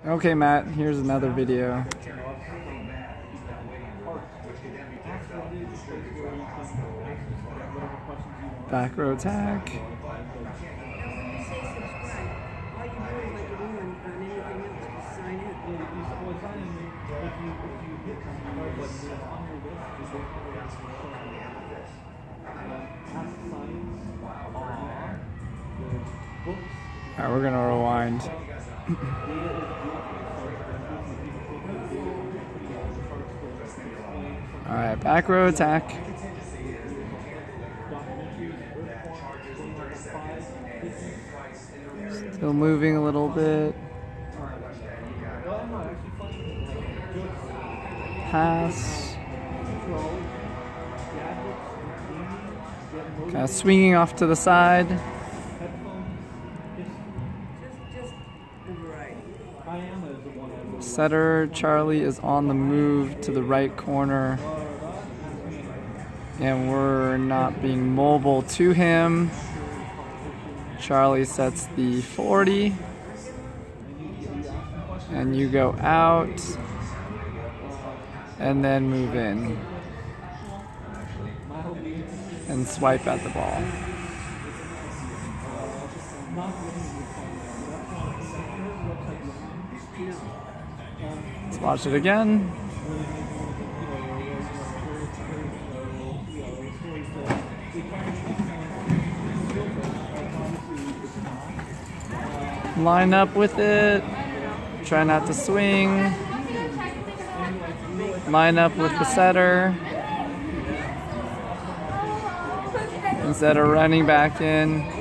Okay, Matt, here's another video. Back row tack. Alright, we're gonna rewind. Alright, back row attack. Still moving a little bit. Pass. Kind of swinging off to the side. Setter Charlie is on the move to the right corner, and we're not being mobile to him. Charlie sets the 40, and you go out and then move in and swipe at the ball. Let's watch it again. Line up with it. Try not to swing. Line up with the setter. Instead of running back in.